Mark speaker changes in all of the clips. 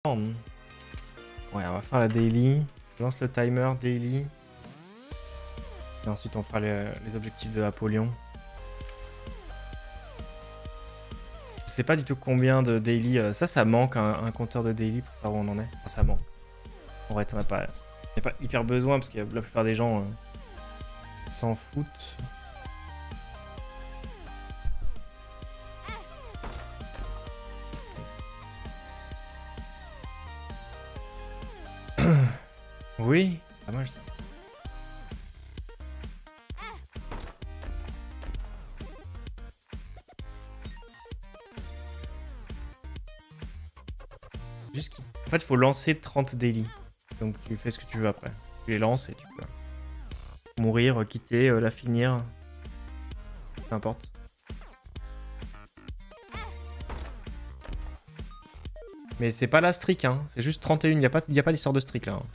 Speaker 1: Ouais, on va faire la daily. Je lance le timer daily. Et ensuite, on fera les objectifs de Apollyon. Je sais pas du tout combien de daily. Ça manque un compteur de daily pour savoir où on en est. Enfin, ça manque. En vrai, t'en as pas. Il n'y a pas hyper besoin parce que la plupart des gens s'en foutent. Oui, pas mal ça. Juste en fait, il faut lancer 30 daily. Donc tu fais ce que tu veux après. Tu les lances et tu peux mourir, quitter, la finir. Peu importe. Mais c'est pas la streak, hein. C'est juste 31. Il n'y a pas d'histoire de streak là. Hein.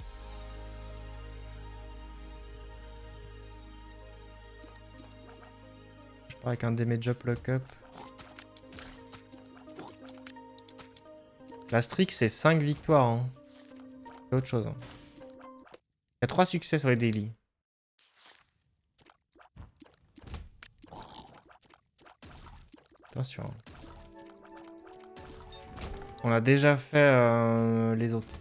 Speaker 1: Je pars avec un damage up lock-up. La streak, c'est 5 victoires. Hein. C'est autre chose. Hein. Il y a 3 succès sur les daily. Attention. On a déjà fait les autres.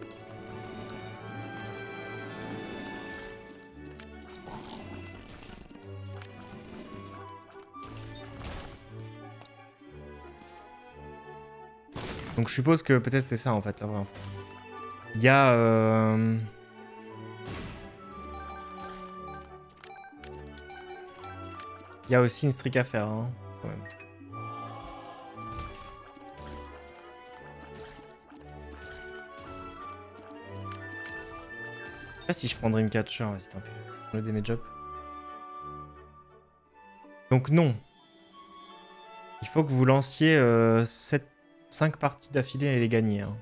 Speaker 1: Donc je suppose que peut-être c'est ça en fait la vraie info. Il y a... Il y a aussi une streak à faire. Hein, quand même. Je sais pas si je prends Dreamcatcher, ouais, c'est un peu le damage up. Donc non. Il faut que vous lanciez 5 parties d'affilée et les gagner. Hein.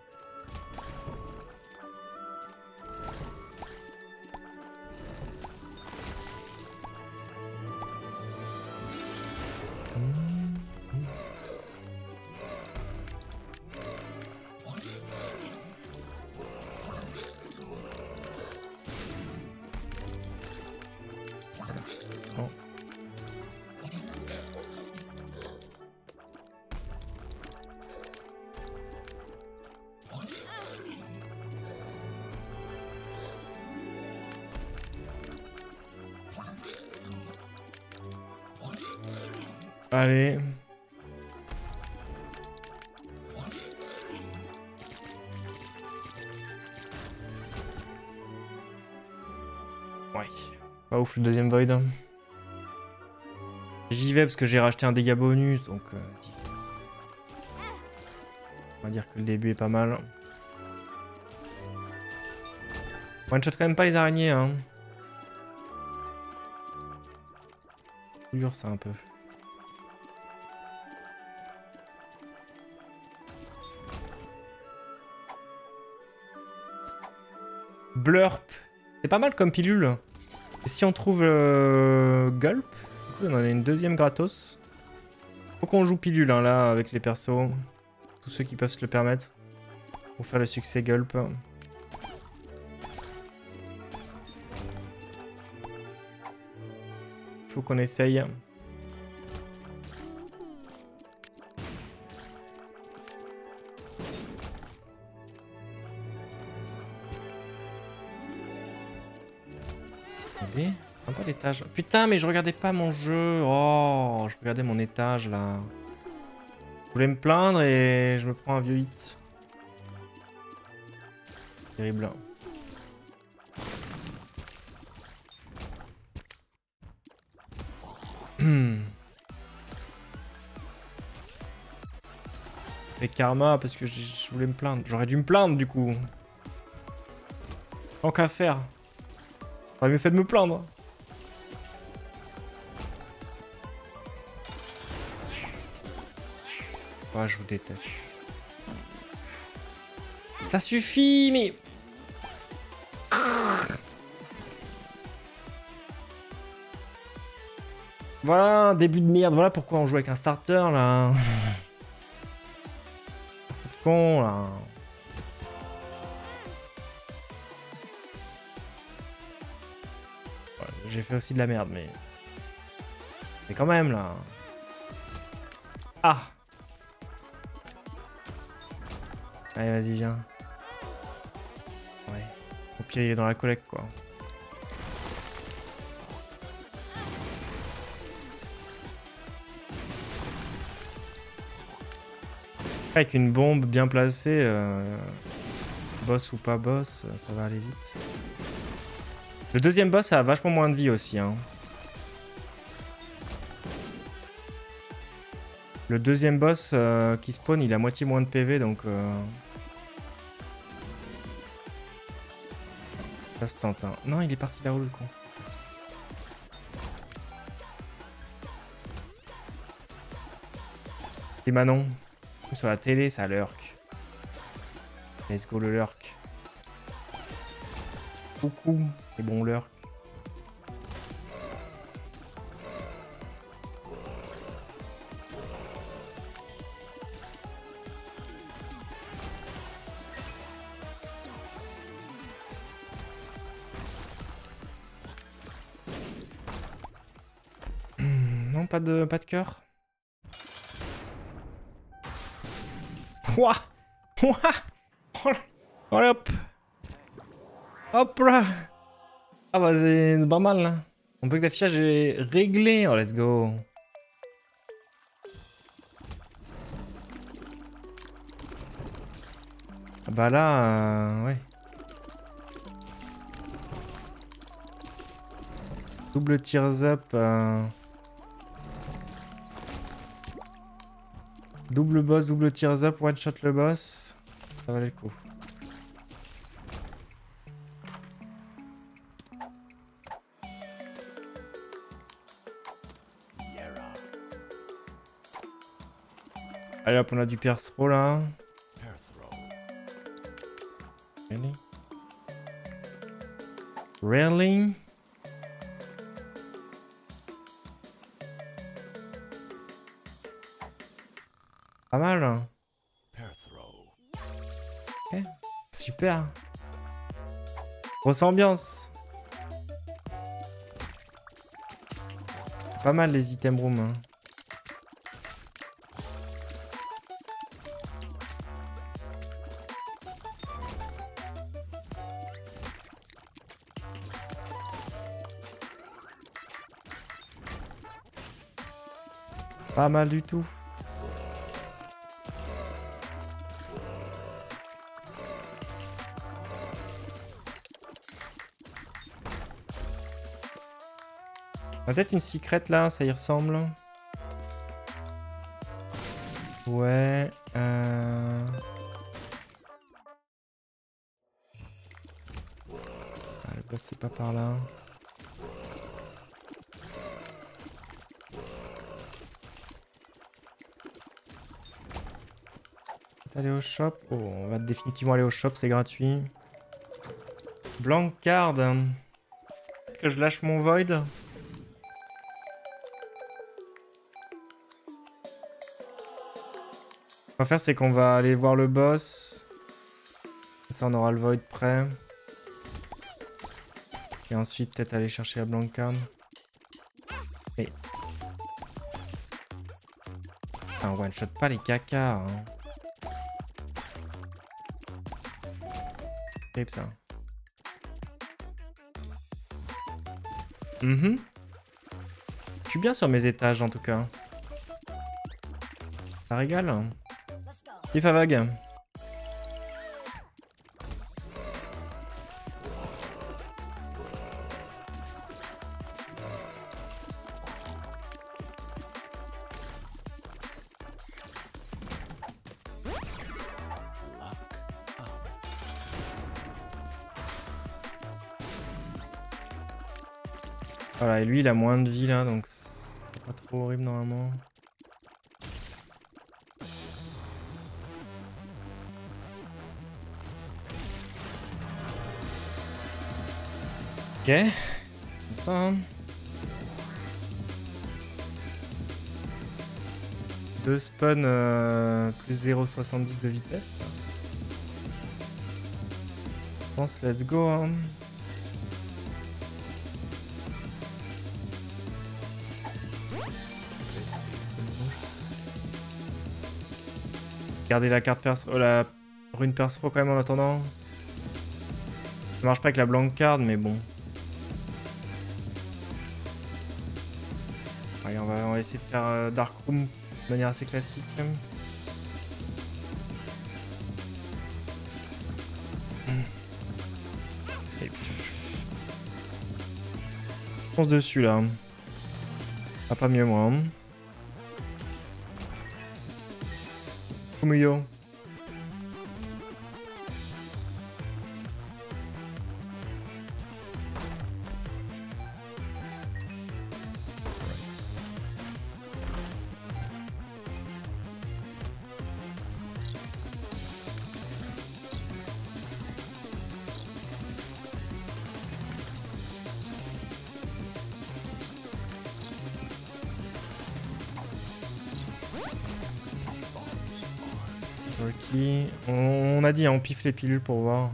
Speaker 1: Allez. Ouais. Pas ouf le deuxième void. J'y vais parce que j'ai racheté un dégât bonus, donc si. On va dire que le début est pas mal. One shot quand même pas les araignées, hein. Dur ça un peu. Blurp. C'est pas mal comme pilule. Et si on trouve Gulp, du coup on en a une deuxième gratos. Faut qu'on joue pilule hein, là avec les persos. Tous ceux qui peuvent se le permettre. Pour faire le succès Gulp. Faut qu'on essaye. Regardez, sympa l'étage. Putain, mais je regardais pas mon jeu. Oh, je regardais mon étage là. Je voulais me plaindre et je me prends un vieux hit. Terrible. C'est karma parce que je voulais me plaindre. J'aurais dû me plaindre du coup. Tant qu'à faire. J'aurais mieux fait de me plaindre. Ah, je vous déteste. Ça suffit, mais... Voilà, un début de merde. Voilà pourquoi on joue avec un starter, là. C'est con, là. j'ai fait aussi de la merde, mais... Mais quand même, là. Ah! Allez, vas-y, viens. Ouais. Au pire, il est dans la collecte, quoi. Avec une bombe bien placée, boss ou pas boss, ça va aller vite. Le deuxième boss a vachement moins de vie aussi, hein. Le deuxième boss qui spawn, il a moitié moins de PV, donc... Ça se tente, hein. Non, il est parti là-haut, le con. Et Manon. Sur la télé, ça lurk. Let's go le lurk. Coucou, et bon lurk. Non, pas de cœur. Ouah! Ouah! Oh, hop! Hop là! Ah bah c'est pas mal là. On peut que l'affichage est réglé. Oh let's go! Ah bah là, ouais. Double tears up. Double boss, double tears up, one shot le boss. Ça valait le coup. Allez hop, on a du pierce throw là. Really? Really? Pas mal. Hein. Ok, super. Grosse ambiance. Pas mal les item rooms. Hein. Pas mal du tout. Peut-être une secrète là, ça y ressemble. Ouais. Ah, le boss c'est pas par là. Aller au shop. Oh, on va définitivement aller au shop, c'est gratuit. Blank card. Que je lâche mon void. Ce qu'on va faire, c'est qu'on va aller voir le boss. Ça, on aura le void prêt. Et ensuite, peut-être aller chercher la blank card. Et... Ah, on one-shot pas les caca. Hein. Terrible ça. Je suis bien sur mes étages en tout cas. Ça régale. Et Favag. Voilà, et lui il a moins de vie là, donc c'est pas trop horrible normalement. Ok. Enfin. 2 spawn plus 0,70 de vitesse. Je pense let's go hein. Garder la carte perso, la rune perso quand même en attendant. Ça marche pas avec la blank card, mais bon. Allez, on va essayer de faire Dark Room de manière assez classique. Et puis, je pense dessus là. Ah, pas mieux moi. Kumuyo. On a dit, hein, on piffe les pilules pour voir.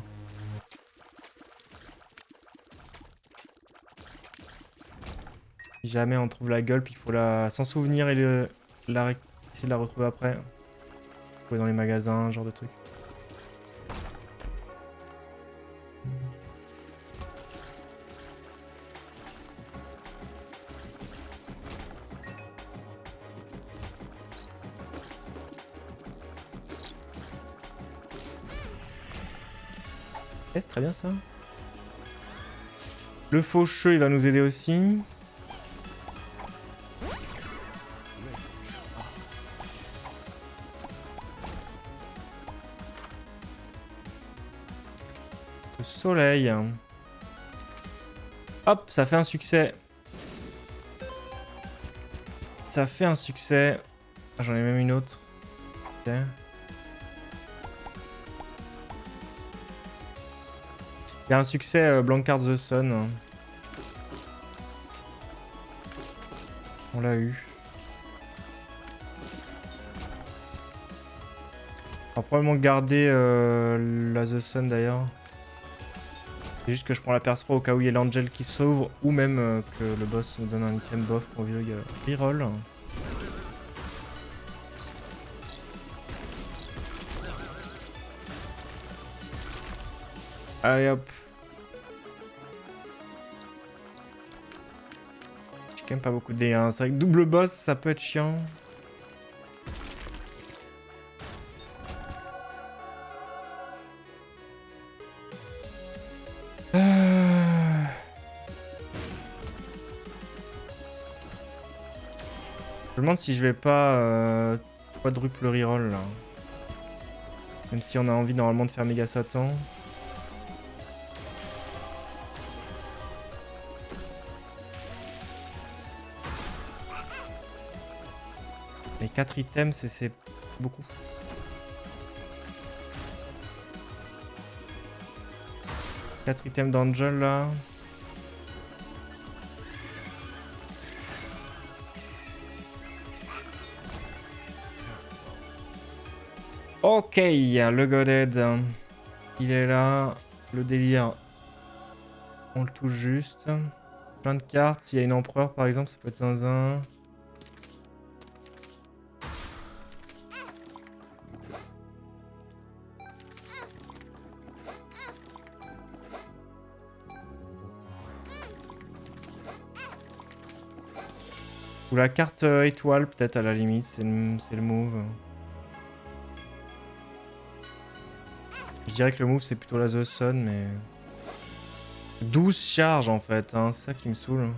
Speaker 1: Si jamais on trouve la gulp, il faut la s'en souvenir et essayer de la retrouver après. Trouver dans les magasins, genre de truc. C'est très bien ça. Le faucheux, il va nous aider aussi. Le soleil. Hop, ça fait un succès. Ça fait un succès. Ah, j'en ai même une autre. Ok. Il y a un succès Blancard the Sun. On l'a eu. On va probablement garder la The Sun d'ailleurs. C'est juste que je prends la Perspro au cas où il y a l'Angel qui sauve ou même que le boss nous donne un item buff pour reroll. Allez hop. J'ai quand même pas beaucoup de dés, hein. C'est vrai que double boss, ça peut être chiant. Je me demande si je vais pas quadruple reroll là. Même si on a envie normalement de faire méga Satan. Mais 4 items, c'est beaucoup. Quatre items d'Angel là. Ok, le Godhead. Il est là. Le délire. On le touche juste. Plein de cartes. S'il y a une empereur par exemple, ça peut être zinzin. Ou la carte étoile peut-être à la limite, c'est le move. Je dirais que le move c'est plutôt la The Sun, mais... 12 charges en fait, hein, c'est ça qui me saoule.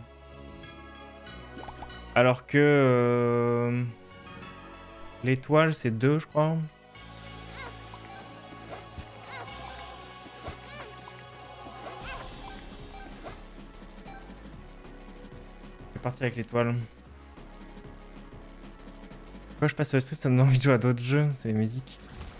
Speaker 1: Alors que... l'étoile c'est 2 je crois. Je vais partir avec l'étoile. Pourquoi je passe sur le strip, ça me donne envie de jouer à d'autres jeux, c'est les musiques.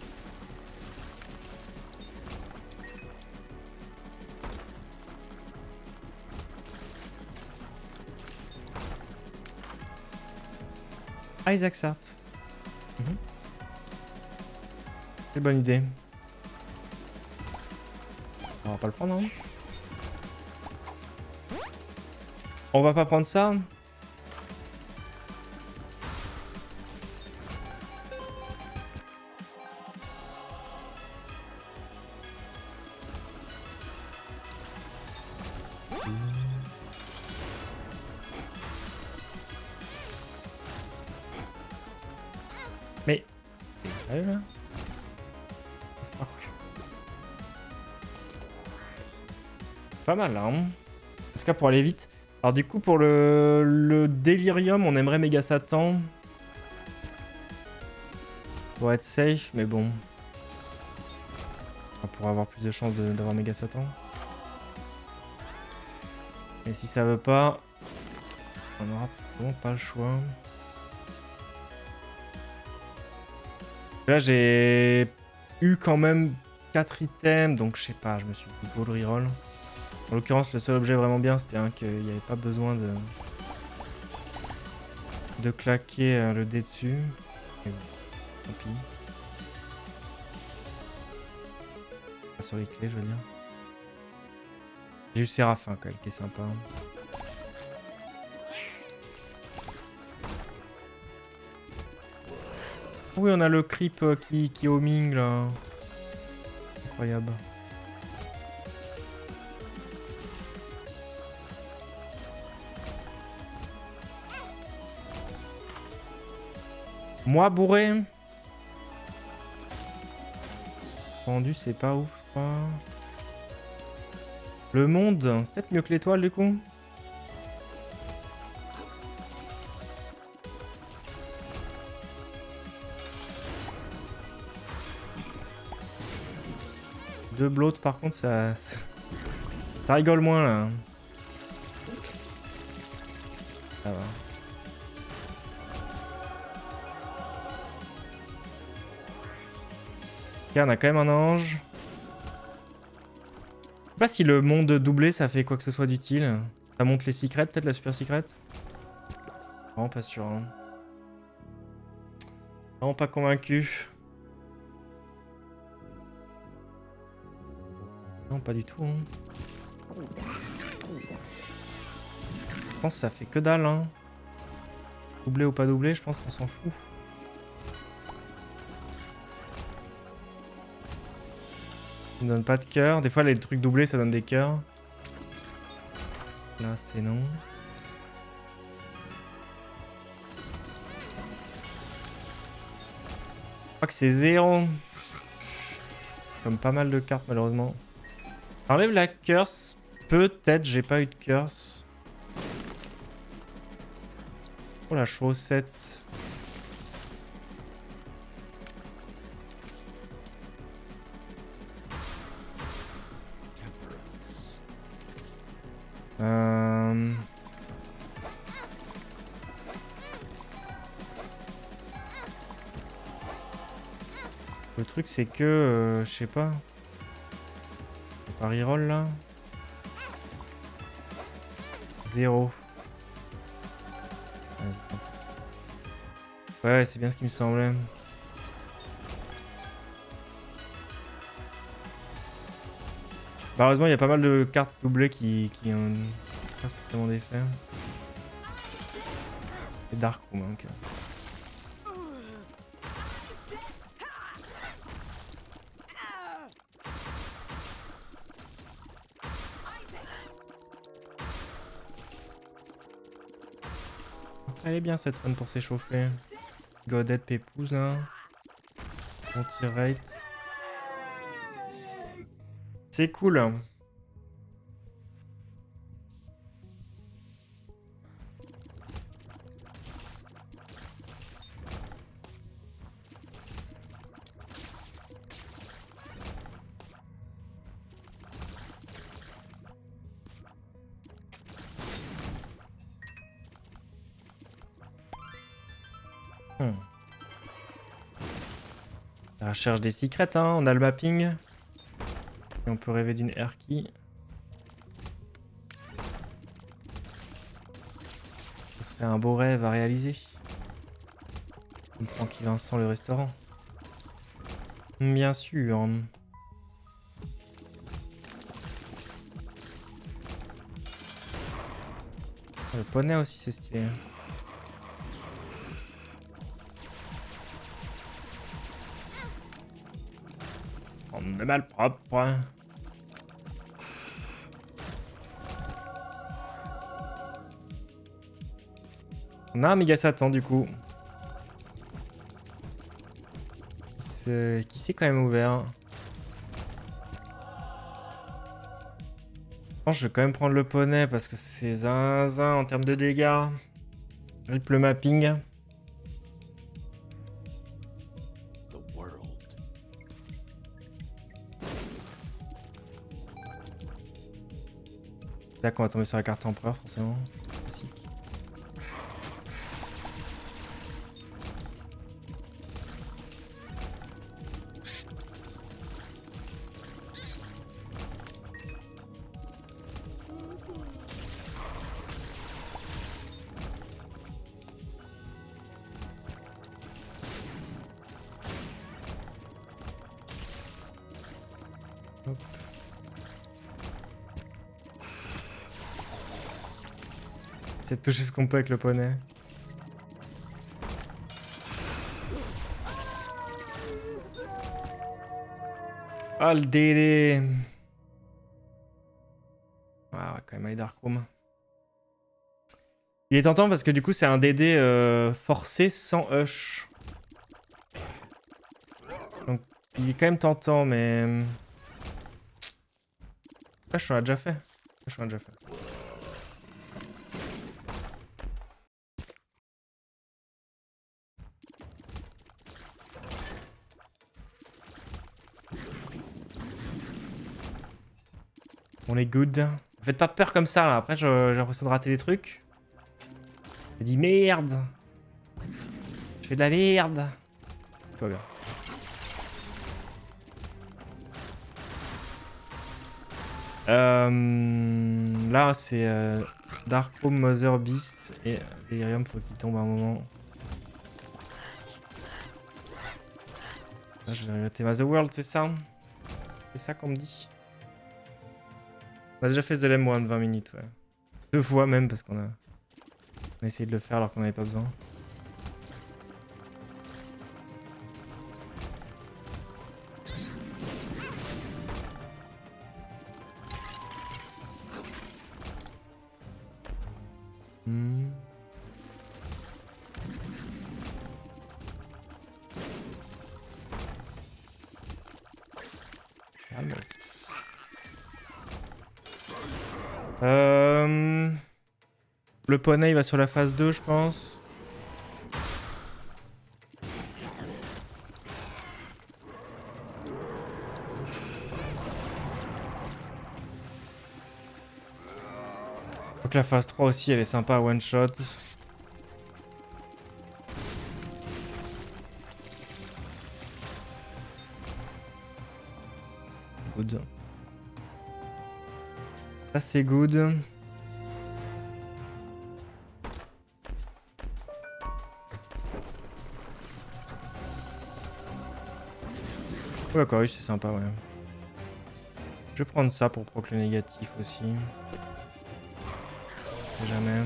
Speaker 1: Isaac Sart. C'est une bonne idée. On va pas le prendre, hein. On va pas prendre ça. Sérieux là? Fuck. Pas mal là, hein. En tout cas pour aller vite. Alors du coup pour le délirium, on aimerait Méga Satan. Pour être safe, mais bon. Pour avoir plus de chances d'avoir Méga Satan. Et si ça veut pas, on aura vraiment pas le choix. Là j'ai eu quand même 4 items, donc je sais pas, je me suis dit go le reroll. En l'occurrence le seul objet vraiment bien c'était qu'il n'y avait pas besoin de claquer le dé dessus. Et bon, tant pis. Pas sur les clés je veux dire. J'ai eu Séraphin quand même qui est sympa. Oui, on a le creep qui homing là. Incroyable. Moi bourré. Rendu, c'est pas ouf, je crois. Le monde, c'est peut-être mieux que l'étoile du coup. Deux bloats par contre ça rigole moins là. Ça va. Ok, on a quand même un ange. Je sais pas si le monde doublé ça fait quoi que ce soit d'utile. Ça monte les secrets, peut-être la super secret. Vraiment pas sûr. Hein. Vraiment pas convaincu. Non, pas du tout. Hein. Je pense que ça fait que dalle. Hein. Doublé ou pas doublé, je pense qu'on s'en fout. Ça ne donne pas de cœur. Des fois, les trucs doublés, ça donne des cœurs. Là, c'est non. Je crois que c'est 0. Comme pas mal de cartes, malheureusement. Enlève la curse. Peut-être, j'ai pas eu de curse. Oh la chaussette. Le truc c'est que, je sais pas. Pas reroll là. 0. Ouais, c'est bien ce qui me semblait. Malheureusement, il y a pas mal de cartes doublées qui ont pas spécialement d'effet. Et Dark Room, hein, ok. Elle est bien cette run pour s'échauffer. Godette Pépouze là. Anti-rate. C'est cool. La recherche des secrets, hein. On a le mapping. Et on peut rêver d'une air key. Ce serait un beau rêve à réaliser. Comme Francky Vincent le restaurant. Bien sûr. Le poney aussi c'est stylé. On est mal propre. On a un méga Satan du coup. qui s'est quand même ouvert. Je pense que je vais quand même prendre le poney parce que c'est zinzin en termes de dégâts. Rip le mapping. C'est là qu'on va tomber sur la carte empereur forcément. Ici. Hop. C'est de toucher ce qu'on peut avec le poney. Ah, le DD. Ah ouais, quand même, Darkroom. Il est tentant parce que du coup, c'est un DD forcé sans Hush. Donc, il est quand même tentant, mais... Hush, on l'a déjà fait. Hush, on l'a déjà fait. On est good. Ne faites pas peur comme ça là, après j'ai l'impression de rater des trucs. J'ai dit merde. Je fais de la merde. Tout va bien. Là c'est Darkroom, Mother Beast et Delirium, faut qu'il tombe à un moment. Là je vais regretter The World, c'est ça? C'est ça qu'on me dit. On a déjà fait The Lem One 20 minutes, ouais. 2 fois même parce qu'on a essayé de le faire alors qu'on n'avait pas besoin. Le poney il va sur la phase 2 je pense. Donc la phase 3 aussi elle est sympa à one shot. Good. Ça c'est good. Ouais, d'accord, c'est sympa, ouais. Je vais prendre ça pour proc le négatif aussi. On sait jamais.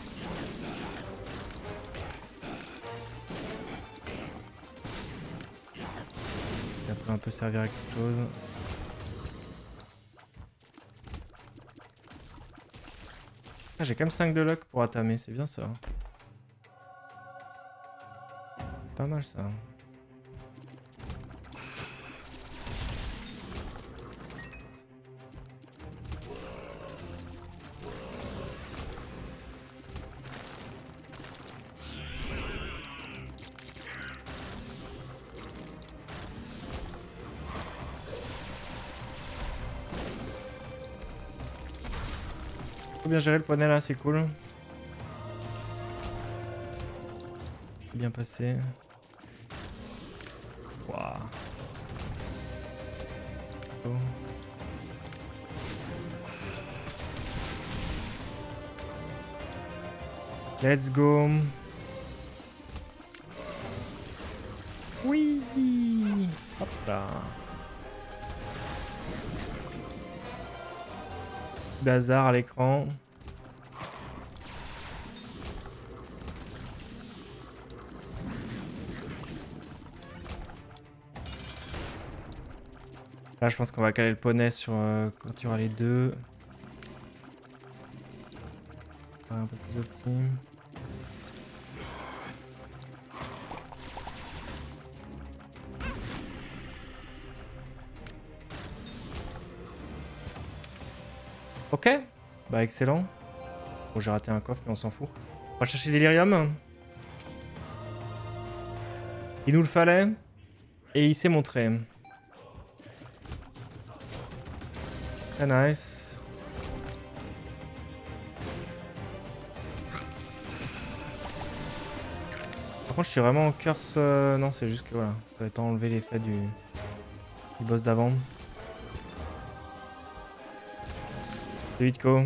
Speaker 1: Ça peut un peu servir à quelque chose. Ah, j'ai quand même 5 de luck pour attamer, c'est bien ça. Pas mal ça. Faut bien gérer le poney là, c'est cool. Bien passé. Waouh. Oh. Let's go. Oui. Hop là. Bazar à l'écran. Là, je pense qu'on va caler le poney sur quand il y aura les deux. Un peu plus optime. Ok. Bah excellent. Bon, j'ai raté un coffre, mais on s'en fout. On va chercher Delirium. Il nous le fallait. Et il s'est montré. Très nice. Par contre, je suis vraiment en curse. Non, c'est juste que voilà. Ça va être enlever l'effet du boss d'avant. C'est vite, co.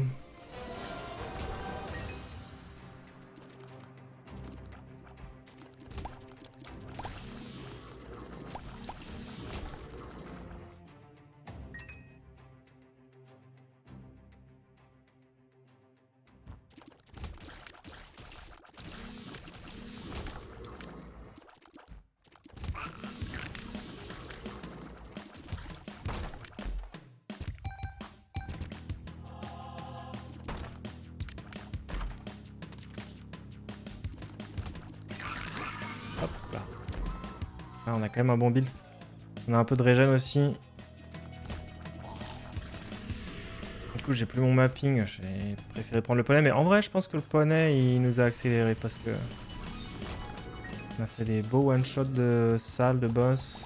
Speaker 1: Hop là. Ah, on a quand même un bon build. On a un peu de régène aussi. Du coup, j'ai plus mon mapping. J'ai préféré prendre le poney. Mais en vrai, je pense que le poney, il nous a accéléré parce que... On a fait des beaux one-shots de salles, de boss.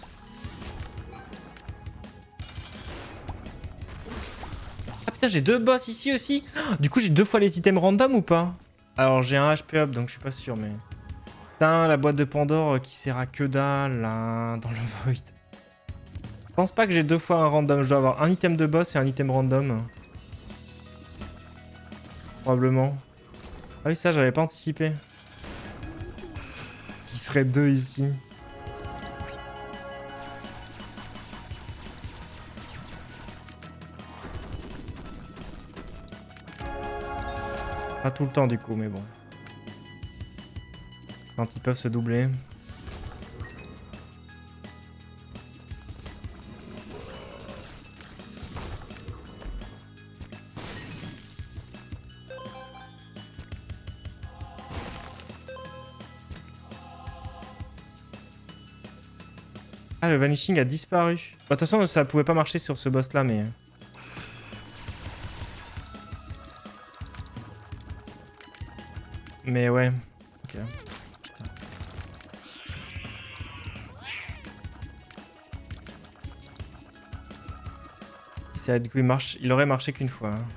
Speaker 1: Ah putain, j'ai 2 boss ici aussi. Du coup, j'ai 2 fois les items random ou pas? Alors, j'ai un HP up, donc je suis pas sûr, mais... Putain, la boîte de Pandore qui sert à que dalle, là, dans le Void. Je pense pas que j'ai 2 fois un random. Je dois avoir un item de boss et un item random. Probablement. Ah oui, ça, j'avais pas anticipé. Il serait 2 ici. Pas tout le temps, du coup, mais bon. Quand ils peuvent se doubler. Ah, le vanishing a disparu. Bah, de toute façon, ça pouvait pas marcher sur ce boss là, mais... Mais ouais. Ok. Ça, du coup, il aurait marché qu'une fois. Hein.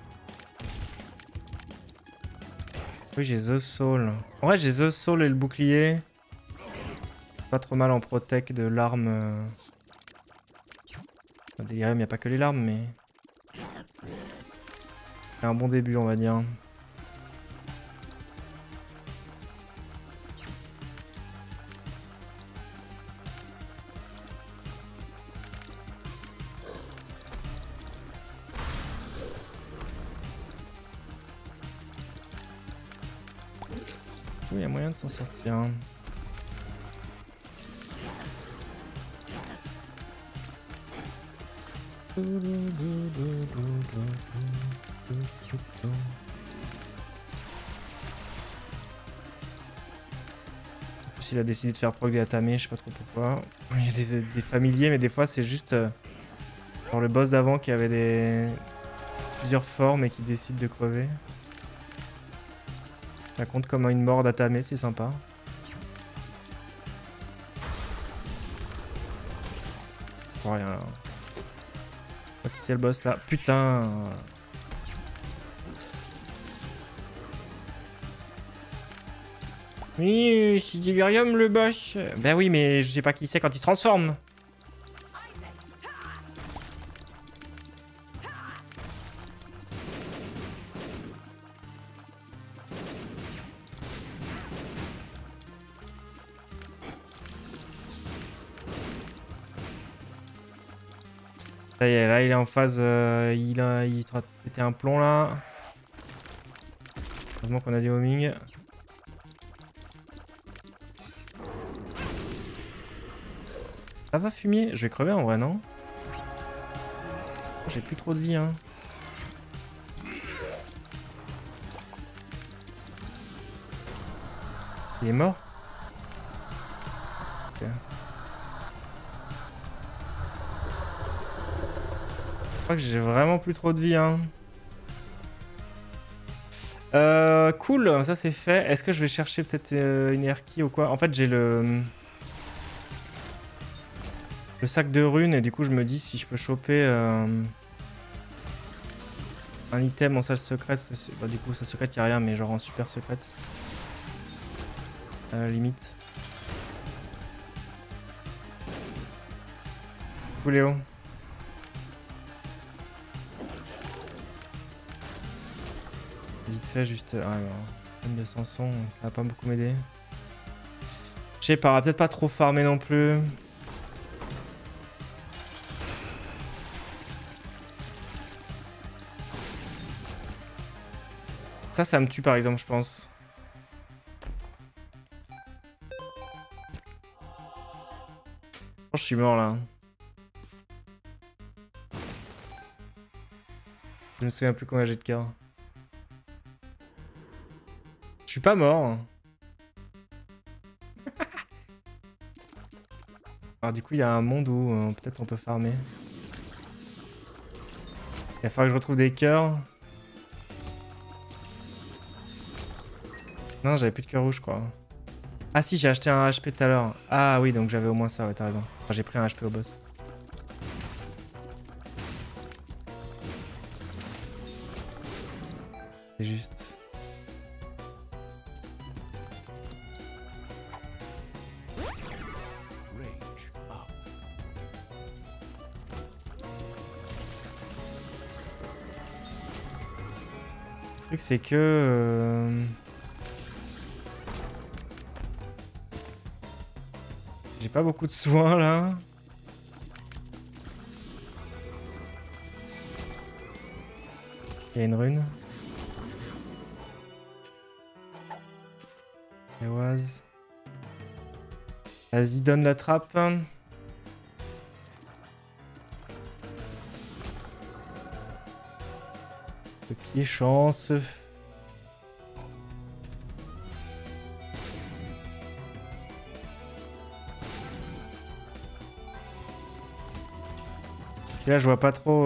Speaker 1: Oui, j'ai The Soul. En vrai, j'ai The Soul et le bouclier. Pas trop mal en protect de l'arme. Delirium, il n'y a pas que les larmes, mais... C'est un bon début, on va dire. Il y a moyen de s'en sortir. Il a décidé de faire prog des Atame, je sais pas trop pourquoi. Il y a des familiers, mais des fois c'est juste genre le boss d'avant qui avait plusieurs formes et qui décide de crever. Ça compte comme une mort d'Atame, c'est sympa. Oh, rien là. C'est le boss là. Putain. Oui, c'est Delirium le boss. Ben oui, mais je sais pas qui c'est quand il se transforme. Ça y est, là il est en phase. Il sera pété un plomb là. Heureusement qu'on a des homing. Ça va fumier? Je vais crever en vrai, non? J'ai plus trop de vie, hein. Il est mort? Ok. Je crois que j'ai vraiment plus trop de vie, hein. Cool, ça c'est fait. Est-ce que je vais chercher peut-être une air key ou quoi? En fait, j'ai le sac de runes et du coup, je me dis si je peux choper un item en salle secrète. Bah, du coup, salle secrète, y a rien, mais genre en super secrète. À la limite. Coucou Léo. Vite fait, juste. Ah, alors, de Sanson, ça va pas beaucoup m'aider. Je sais pas, peut-être pas trop farmer non plus. Ça me tue par exemple, je pense. Je suis mort là. Je me souviens plus combien j'ai de cœur. Je suis pas mort. Alors du coup, il y a un monde où peut-être on peut farmer. Il va falloir que je retrouve des cœurs. Non, j'avais plus de cœur rouge, je crois. Ah si, j'ai acheté un HP tout à l'heure. Ah oui, donc j'avais au moins ça, ouais, t'as raison. Enfin, j'ai pris un HP au boss. C'est juste... Le truc, c'est que... J'ai pas beaucoup de soins, là. Il y a une rune. Éoise. Vas-y, donne la trappe. Le pied chance. Et là, je vois pas trop...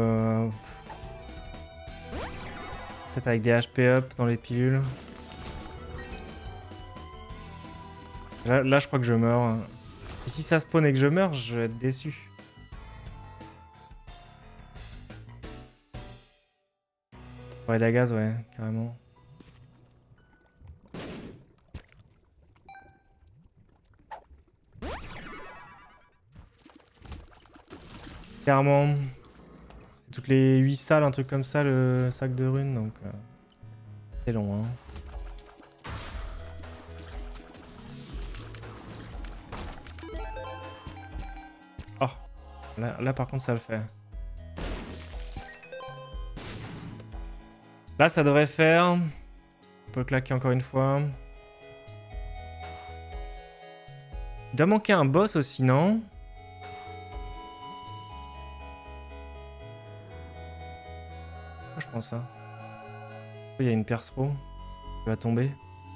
Speaker 1: Peut-être avec des HP up dans les pilules. Là, je crois que je meurs. Et si ça spawn et que je meurs, je vais être déçu. Ouais, la gaz, ouais, carrément. Clairement. C'est toutes les 8 salles, un truc comme ça, le sac de runes, donc... c'est long, hein. Oh, là par contre ça le fait. Là ça devrait faire. On peut claquer encore une fois. Il doit manquer un boss aussi, non? Je pense ça. Il y a une percero qui va tomber.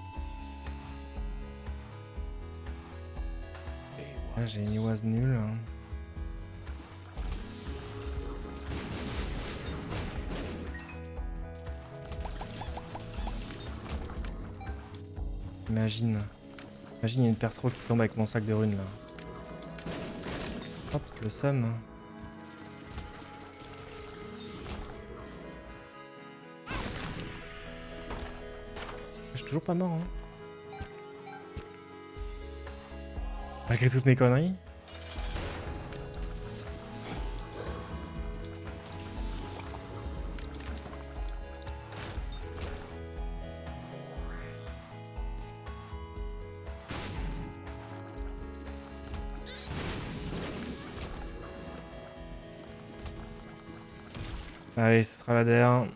Speaker 1: Là j'ai une oise nulle. Imagine. Imagine, il y a une percero qui tombe avec mon sac de runes là. Hop, le seum. Je suis toujours pas mort, hein. Malgré toutes mes conneries. Allez, ce sera la dernière.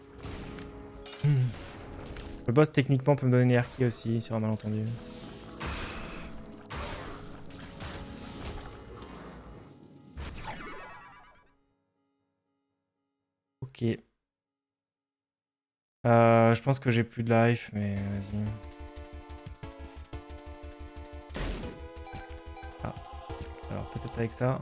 Speaker 1: Le boss techniquement peut me donner une air-key aussi sur un malentendu. Ok. Je pense que j'ai plus de life, mais vas-y. Ah. Alors peut-être avec ça.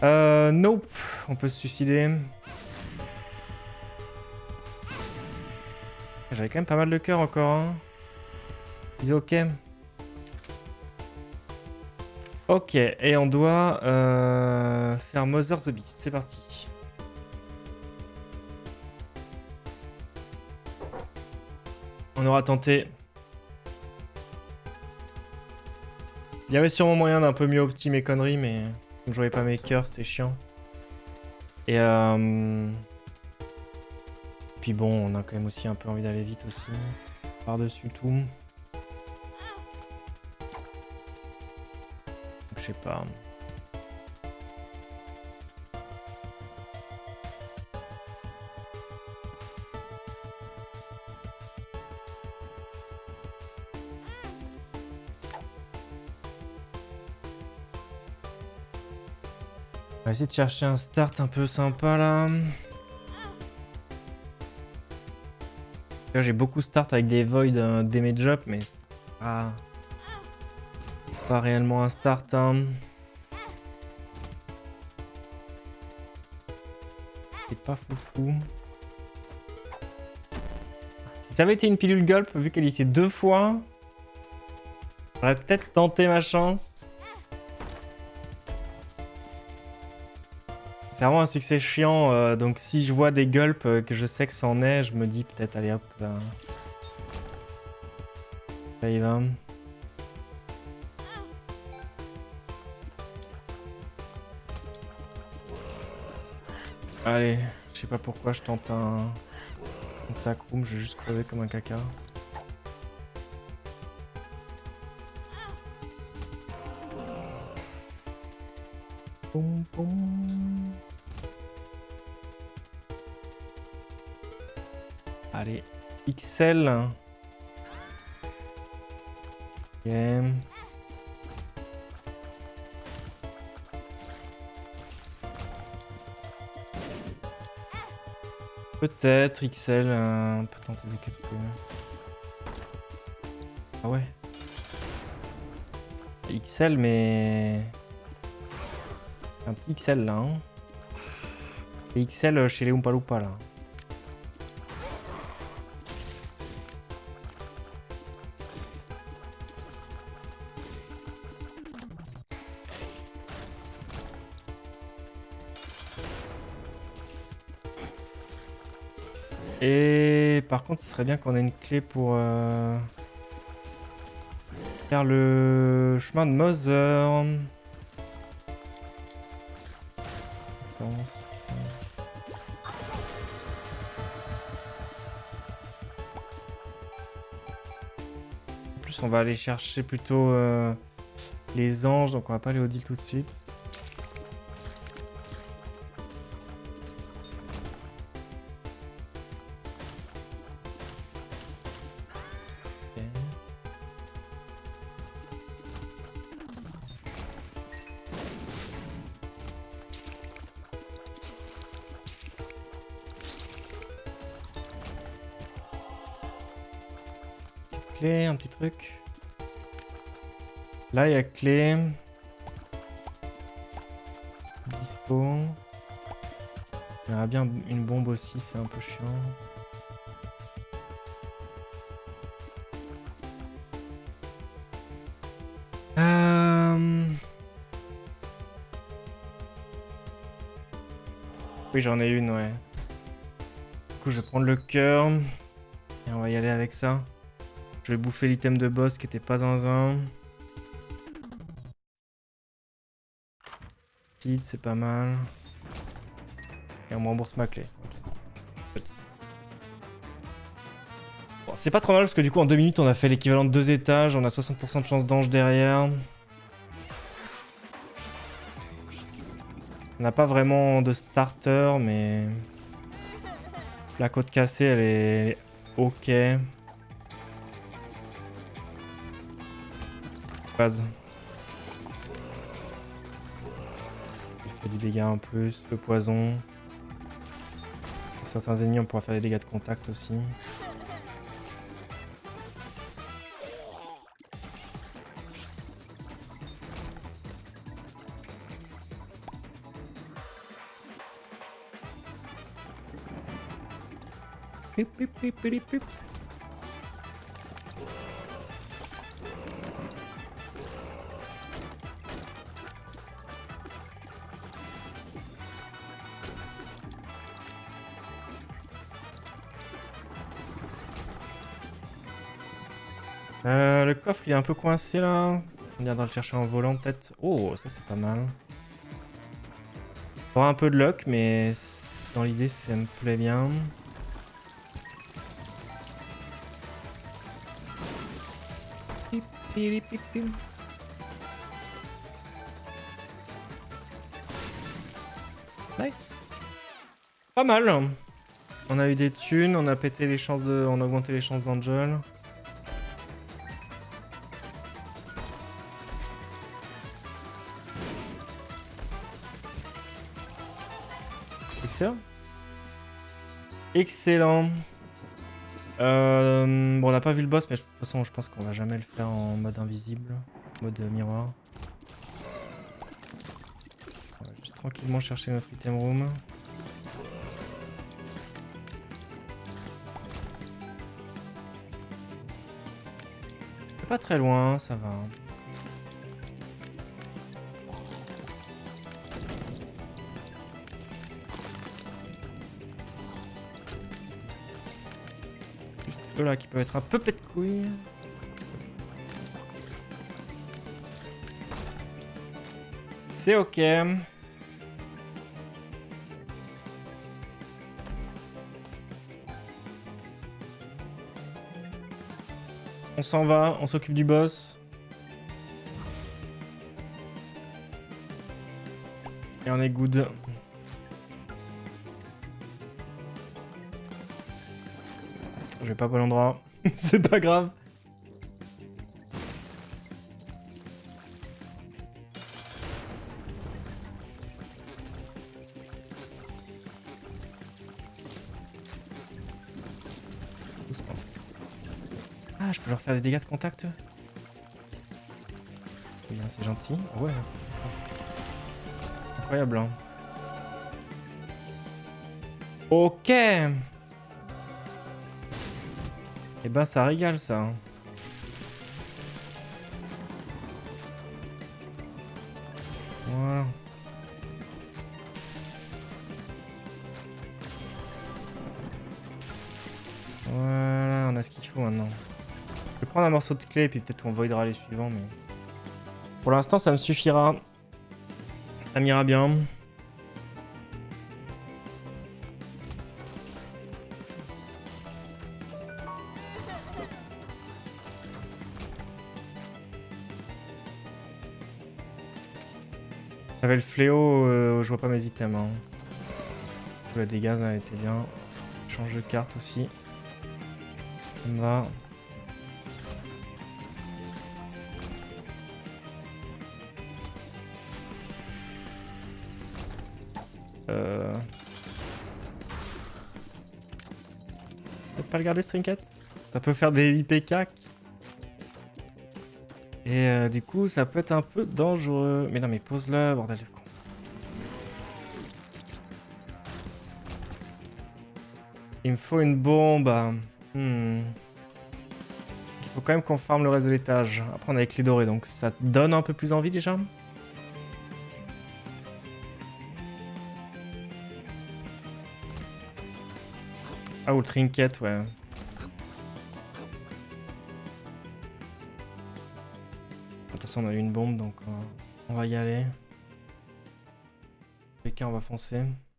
Speaker 1: Nope. On peut se suicider. J'avais quand même pas mal de cœur encore. Hein. Ils ok. Ok, et on doit faire Mother the Beast. C'est parti. On aura tenté. Il y avait sûrement moyen d'un peu mieux opti mes conneries, mais comme je voyais pas mes cœurs, c'était chiant. Et puis bon, on a quand même aussi un peu envie d'aller vite aussi. Par-dessus tout. Je sais pas. On va essayer de chercher un start un peu sympa là. Là j'ai beaucoup start avec des void damage up, mais c'est pas réellement un start. Hein. C'est pas foufou. Si ça avait été une pilule gulp, vu qu'elle était 2 fois, j'aurais peut-être tenté ma chance. C'est vraiment un succès chiant, donc si je vois des gulps que je sais que c'en est, je me dis peut-être allez hop là. Ça y va. Allez, je sais pas pourquoi je tente un sacrum, je vais juste crever comme un caca. Boum, boum. Allez, XL. Ok. Peut-être XL, on peut tenter des quelques... Ah ouais. XL mais... Un petit XL là. Hein. Et XL chez les Oompa Loompa là. Et par contre, ce serait bien qu'on ait une clé pour faire le chemin de Mother. En plus, on va aller chercher plutôt les anges, donc on va pas aller au deal tout de suite. Clé, un petit truc. Là, il y a clé. Dispo. Il y aura bien une bombe aussi, c'est un peu chiant. Oui, j'en ai une, ouais. Du coup, je vais prendre le cœur. Et on va y aller avec ça. Je vais bouffer l'item de boss qui était pas zinzin. Kid, c'est pas mal. Et on me rembourse ma clé. Okay. Bon, c'est pas trop mal parce que du coup en 2 minutes on a fait l'équivalent de 2 étages. On a 60% de chance d'ange derrière. On n'a pas vraiment de starter mais... La côte cassée elle est ok. Base. Il fait du dégât en plus, le poison. Pour certains ennemis on pourra faire des dégâts de contact aussi. Pip, pip, pip, pip, pip. Le coffre il est un peu coincé là. On viendra le chercher en volant peut-être. Oh, ça c'est pas mal. Faudra un peu de luck, mais dans l'idée ça me plaît bien. Nice. Pas mal. On a eu des thunes, on a pété les chances de. On a augmenté les chances d'Angel. Excellent. Excellent. Bon, on n'a pas vu le boss, mais de toute façon, je pense qu'on va jamais le faire en mode invisible, mode miroir. On va juste tranquillement chercher notre item room. C'est pas très loin, ça va. Eux là qui peuvent être un peu pète couilles. C'est ok. On s'en va, on s'occupe du boss. Et on est good. Je vais pas au bon endroit. C'est pas grave. Ah, je peux leur faire des dégâts de contact. Bien, c'est gentil. Ouais. Incroyable. Hein. Ok. Et bah ça régale ça. Voilà. Voilà, on a ce qu'il faut maintenant. Je vais prendre un morceau de clé et puis peut-être qu'on voidera les suivants, mais... Pour l'instant ça me suffira. Ça m'ira bien. J'avais le fléau, je vois pas mes items. Hein. Le dégâts, ça a été bien. Change de carte aussi. Ça me va. Peut-être pas le garder ce trinket. Ça peut faire des IPK. Et du coup, ça peut être un peu dangereux. Mais non, mais pose-le, bordel de con. Il me faut une bombe. Il faut quand même qu'on farme le reste de l'étage. Après, on a les clés dorées, donc ça donne un peu plus envie déjà. Ah, ou le trinket, ouais. De toute façon, on a eu une bombe, donc on va y aller. Les cas, on va foncer.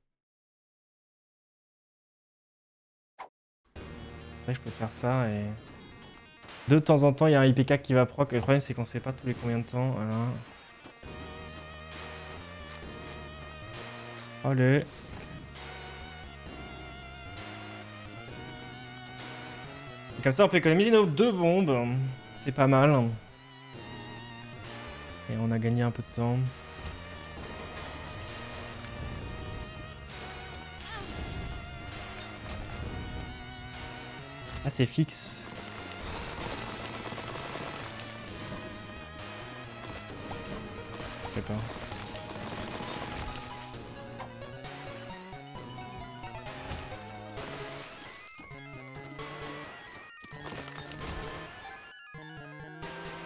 Speaker 1: Après, je peux faire ça et... De temps en temps, il y a un IPK qui va proc. Et le problème, c'est qu'on sait pas tous les combien de temps. Voilà. Allez. Et comme ça, on peut économiser nos 2 bombes. C'est pas mal. Et on a gagné un peu de temps. Ah, c'est fixe. Je sais pas.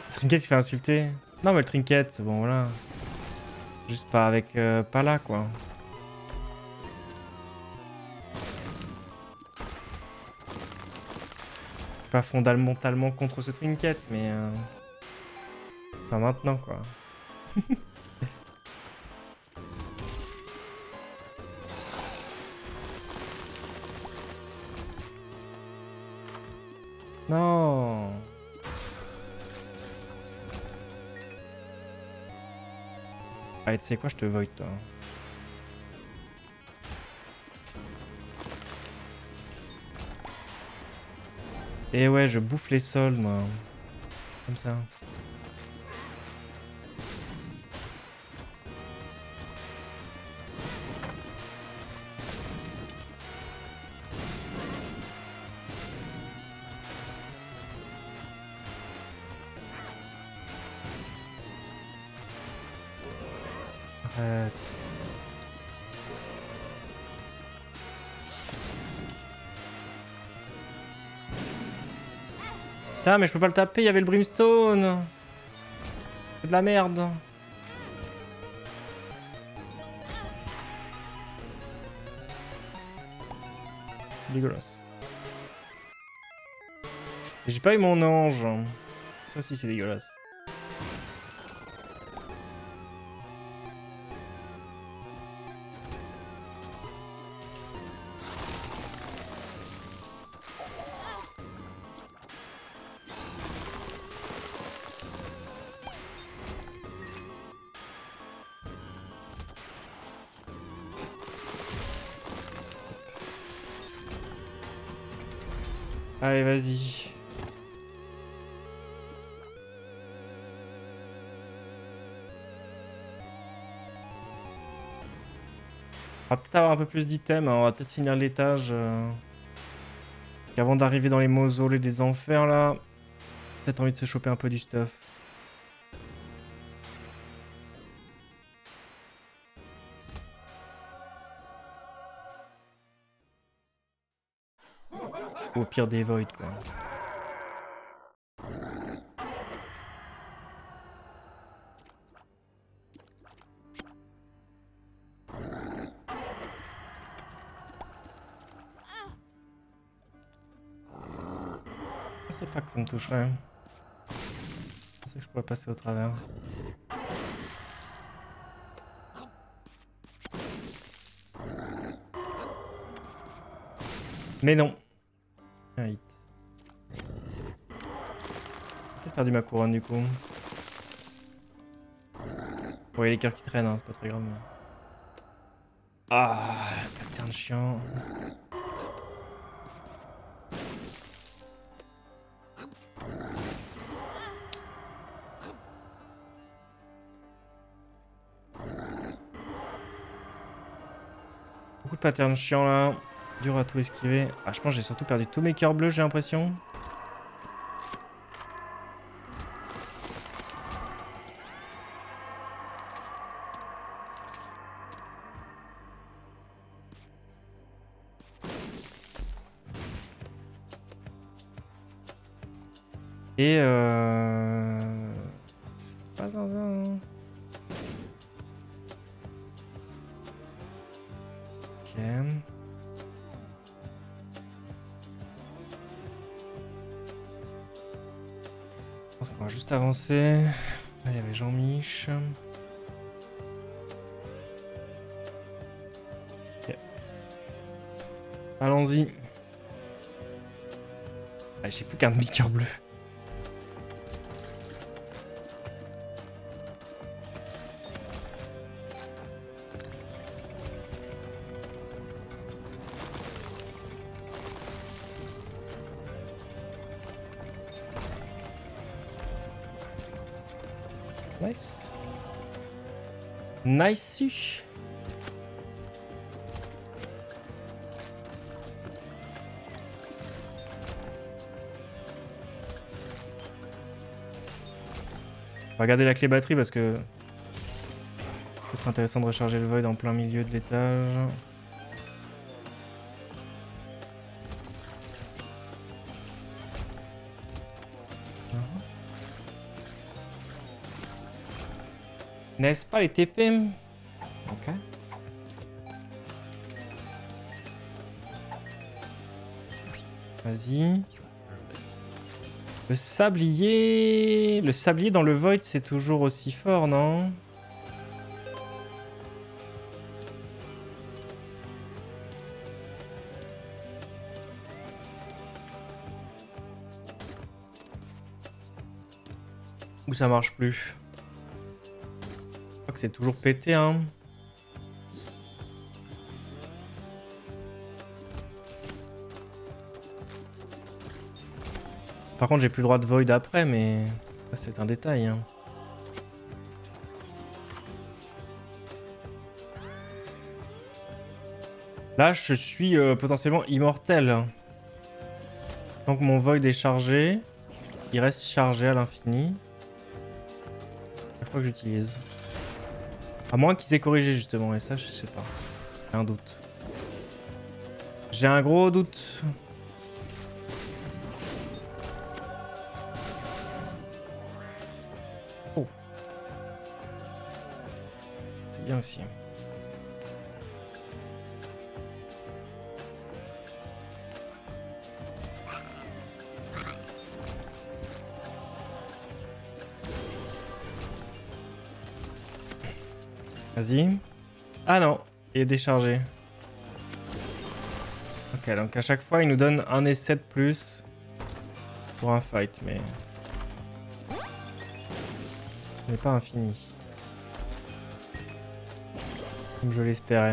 Speaker 1: Le trinket il se fait insulter. Non mais le trinket, bon voilà. Juste pas avec... pas là quoi. Je suis pas fondamentalement contre ce trinket, mais... Pas maintenant quoi. Non. Allez, tu sais quoi, je te void toi. Et ouais, je bouffe les sols moi. Comme ça. Arrête. Putain, mais je peux pas le taper, il y avait le brimstone. C'est de la merde. Dégueulasse. J'ai pas eu mon ange. Ça aussi c'est dégueulasse. Allez, vas-y. On va peut-être avoir un peu plus d'items, hein. On va peut-être finir l'étage. Avant d'arriver dans les mausolées des enfers là. Peut-être envie de se choper un peu du stuff. Ou au pire des voids quoi. Je sais pas que ça me toucherait. Je pensais que je pourrais passer au travers. Mais non. Un hit. J'ai peut-être perdu ma couronne du coup. Bon, il y a les cœurs qui traînent, hein, c'est pas très grave. Mais... Ah, pattern chiant. Beaucoup de patterns chiants là. Dur à tout esquiver. Ah, je pense que j'ai surtout perdu tous mes cœurs bleus, j'ai l'impression. Et c'est pas un... Ok. Je pense qu'on va juste avancer. Là, il y avait Jean-Mich. Ok. Allons-y. Ah, j'ai plus qu'un demi-cœur bleu. Nice. Nice. On va garder la clé batterie parce que c'est peut-être intéressant de recharger le void en plein milieu de l'étage. N'est-ce pas les TP? Ok. Vas-y. Le sablier... Le sablier dans le void, c'est toujours aussi fort, non? Ou ça marche plus? Je crois que c'est toujours pété, hein. Par contre, j'ai plus le droit de void après, mais ça, c'est un détail, hein. Là, je suis potentiellement immortel. Donc mon void est chargé. Il reste chargé à l'infini. Chaque fois que j'utilise. À moins qu'il s'est corrigé, justement. Et ça, je sais pas. J'ai un doute. J'ai un gros doute. Oh. C'est bien aussi. Vas-y. Ah non, il est déchargé. Ok, donc à chaque fois, il nous donne un essai de plus pour un fight, mais... Ce n'est pas infini. Comme je l'espérais.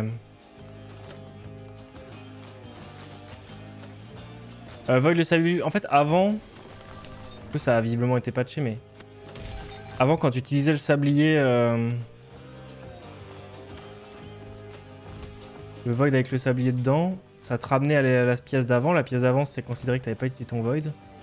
Speaker 1: Void le salut. En fait, avant... Ça a visiblement été patché, mais... Avant, quand tu utilisais le sablier... Le void avec le sablier dedans, ça te ramenait à la pièce d'avant. La pièce d'avant, c'était considéré que tu n'avais pas utilisé ton void.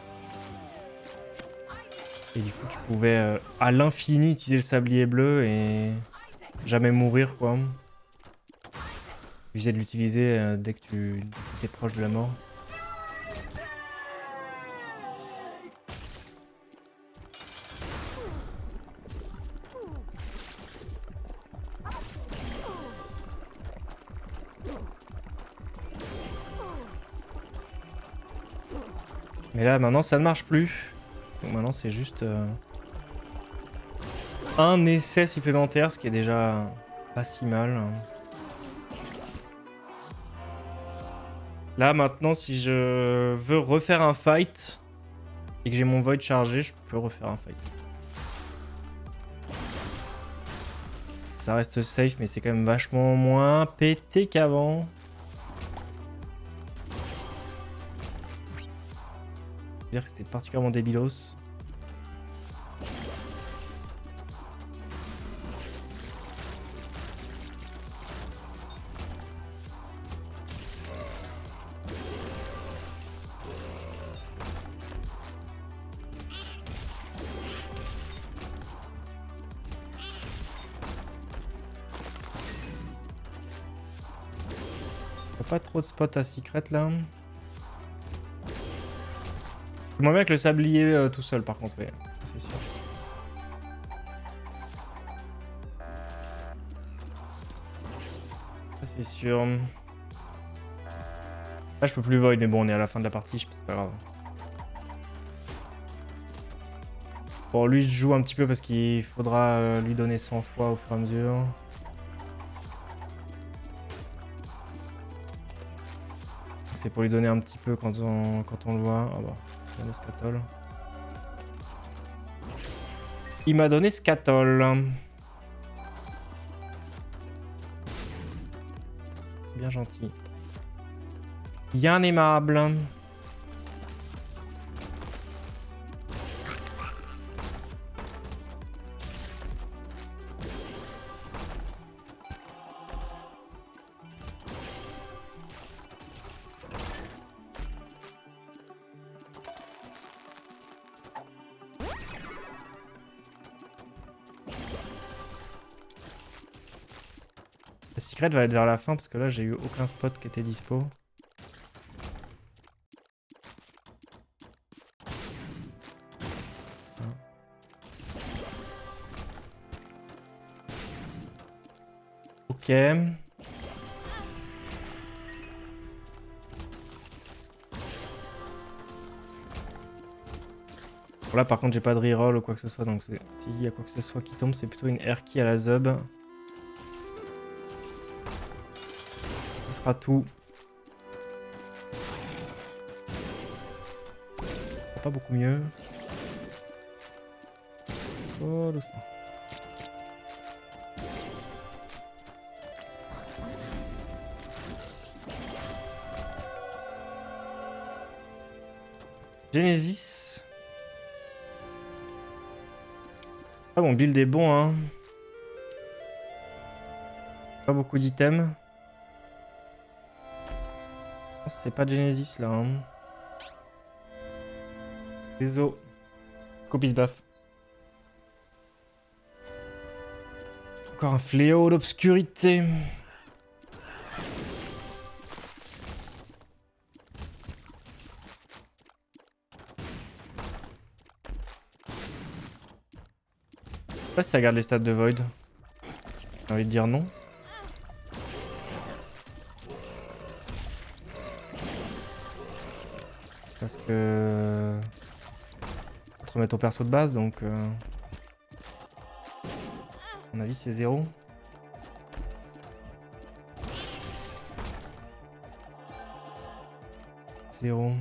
Speaker 1: Et du coup, tu pouvais à l'infini utiliser le sablier bleu et jamais mourir, quoi. Obligé de l'utiliser dès que tu es proche de la mort. Mais là, maintenant, ça ne marche plus. Donc maintenant, c'est juste un essai supplémentaire, ce qui est déjà pas si mal. Là, maintenant, si je veux refaire un fight et que j'ai mon void chargé, je peux refaire un fight. Ça reste safe, mais c'est quand même vachement moins pété qu'avant. Dire que c'était particulièrement débilos. Pas trop de spots à secret là. Je m'en bien avec le sablier tout seul par contre, ouais, c'est sûr. Ça c'est sûr. Là je peux plus void, mais bon on est à la fin de la partie, c'est pas grave. Bon lui je joue un petit peu parce qu'il faudra lui donner 100 fois au fur et à mesure. C'est pour lui donner un petit peu quand on le voit. Ah bah, il m'a donné Scatol. Il m'a donné Scatol. Bien gentil. Bien aimable. La secret va être vers la fin parce que là j'ai eu aucun spot qui était dispo. Ok. Bon, là par contre j'ai pas de reroll ou quoi que ce soit, donc s'il y a quoi que ce soit qui tombe, c'est plutôt une air key à la Zub. Ce sera tout. Pas beaucoup mieux. Oh, doucement. Genesis. Ah bon, build est bon, hein. Pas beaucoup d'items. C'est pas Genesis là, hein. Désolé. Copie buff. Encore un fléau d'obscurité. Je sais pas si ça garde les stats de Void. J'ai envie de dire non. Parce que... faut te remettre au perso de base, donc... à mon avis, c'est 0. Zéro.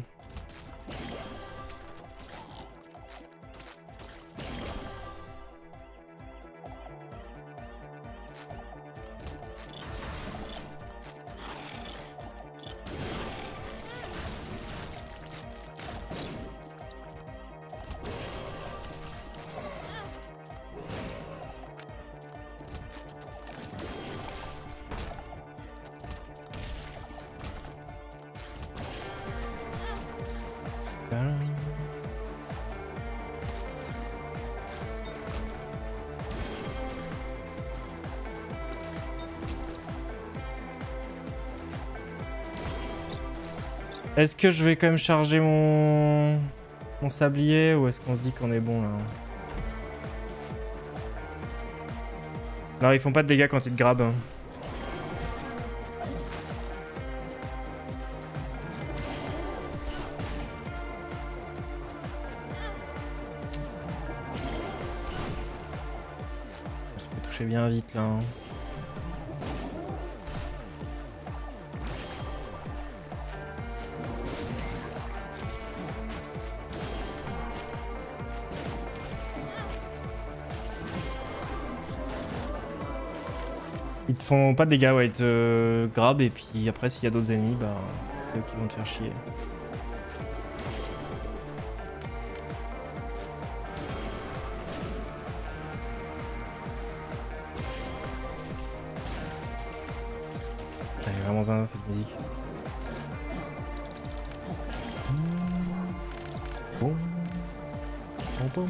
Speaker 1: Est-ce que je vais quand même charger mon sablier ou est-ce qu'on se dit qu'on est bon là? Non, ils font pas de dégâts quand ils te grabent. Hein. Je peux toucher bien vite là. Hein. Ils te font pas de dégâts, ouais, ils te grabent et puis après s'il y a d'autres ennemis, bah c'est eux qui vont te faire chier. Elle est vraiment zinzin cette musique. Bon. Bon.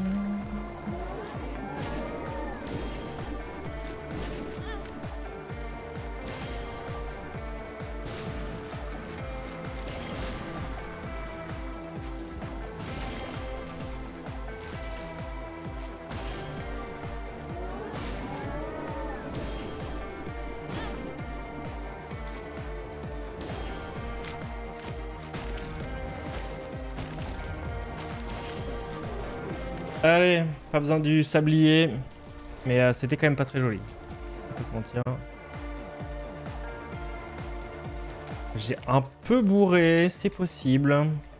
Speaker 1: Allez, pas besoin du sablier, mais c'était quand même pas très joli. On va pas se mentir. J'ai un peu bourré, c'est possible.